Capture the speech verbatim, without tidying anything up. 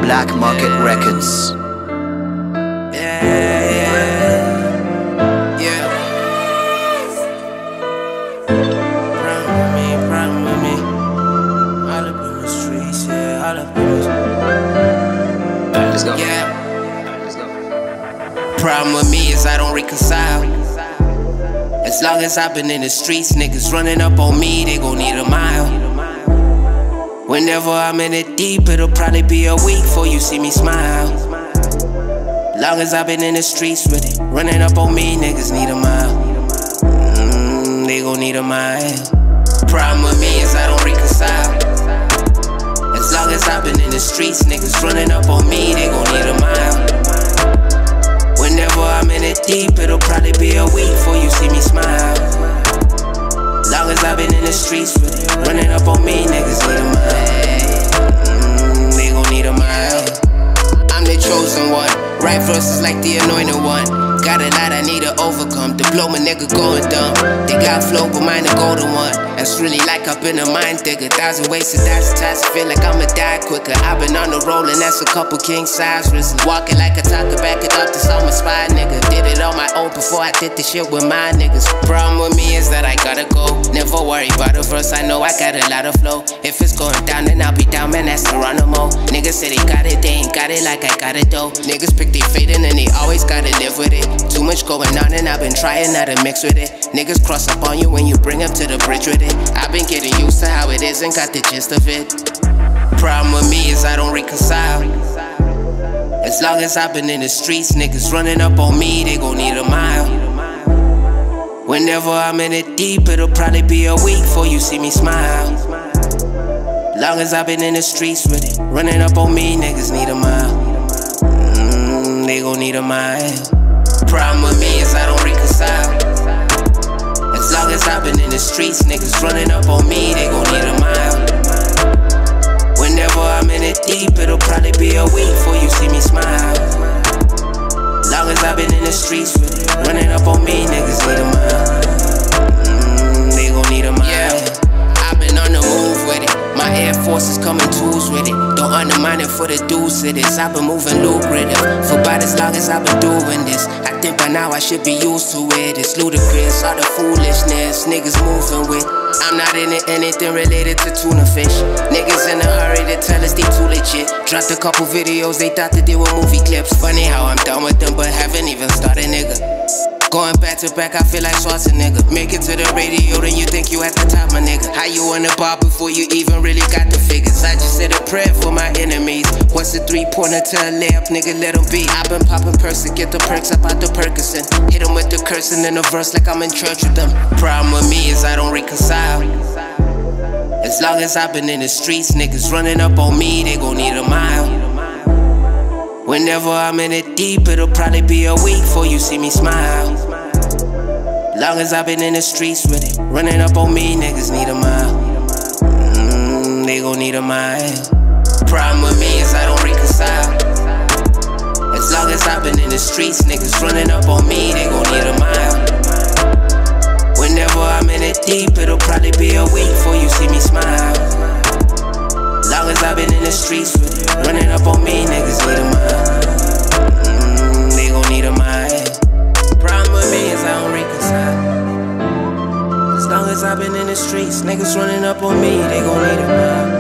Black Market Records. Yeah, yeah, yeah. Problem with me, problem with me. All up in the streets, yeah, all up in the streets. Alright, let's go. Yeah. Alright, let's go. Problem with me is I don't reconcile. As long as I've been in the streets, niggas running up on me, they gon' need a mile. Whenever I'm in it deep, it'll probably be a week before you see me smile. Long as I've been in the streets with it, running up on me, niggas need a mile. Mm, they gon' need a mile. Problem with me is I don't reconcile. As long as I've been in the streets, niggas running up on me, they gon' need a mile. Whenever I'm in it deep, it'll probably be a week before you see me smile. Long as I've been in the streets with it, running up on me, niggas need a mile. Mm, they gon' need a mile. I'm the chosen one, right verses like the anointed one. Got a lot I need to overcome, to blow my nigga going dumb. They got flow, but mine the golden one. That's really like I've been a mind digger. Thousand ways to die, sometimes I feel like I'ma die quicker. I've been on the roll and that's a couple king size wrists. Walking like a talker, back it up to some spy nigga. Did it on my own before I did the shit with my niggas. Problem with me is that I gotta go. Never worry about a verse, I know I got a lot of flow. If it's going down, then I'll be down, man, that's Geronimo. Niggas say they got it, they ain't got it like I got it though. Niggas pick their fate and then they always gotta live with it. Too much going on and I've been trying not to mix with it. Niggas cross up on you when you bring them to the bridge with it. I've been getting used to how it is and got the gist of it. Problem with me is I don't reconcile. As long as I've been in the streets, niggas running up on me, they gon' need a mile. Whenever I'm in it deep, it'll probably be a week before you see me smile. Long as I've been in the streets with it, running up on me, niggas need a mile. Mm, they gon' need a mile. Problem with me is I don't reconcile. As long as I've been in the streets, niggas running up on me, they gon' need a mile. Whenever I'm in it deep, it'll probably be a week before you see me smile. Long as I've been in the streets with it, running up on me, niggas need a mile. Mm, they gon' need a mile. Yeah, I've been on the move with it. My Air Force is coming tools with it. Don't undermine it for the dudes it is. I've been moving lucrative for about as long as I've been doing this. I think by now I should be used to it. It's ludicrous, all the foolishness niggas moving with. I'm not in it, anything related to tuna fish. Niggas in a hurry to tell us they too legit. Dropped a couple videos, they thought that they were movie clips. Funny how I'm done with them, but haven't even started, nigga. Going back to back, I feel like Swaziland. Make it to the radio, then you think you at the top, my nigga. How you on the bar before you even really got the figures? I just said a prayer for my enemies. What's the three-pointer to a layup, nigga, let them be. I've been popping perks to get the perks up out the Percocet. Hit them with the cursing in a verse like I'm in church with them. Problem with me is I don't reconcile. As long as I've been in the streets, niggas running up on me, they gon' need a mile. Whenever I'm in it deep, it'll probably be a week before you see me smile. Long as I've been in the streets with it, running up on me, niggas need a mile. Mm, they gon' need a mile. Problem with me is I don't reconcile. As long as I've been in the streets, niggas running up on me, they gon' need a mile. Whenever I'm in it deep, it'll probably be a week before you see me smile. Long as I've been in the streets with it, running up on me, niggas need a mile. Mm, they gon' need a mile. Problem with me is I don't reconcile. As long as I've been in the streets, niggas running up on me, they gon' need a mile.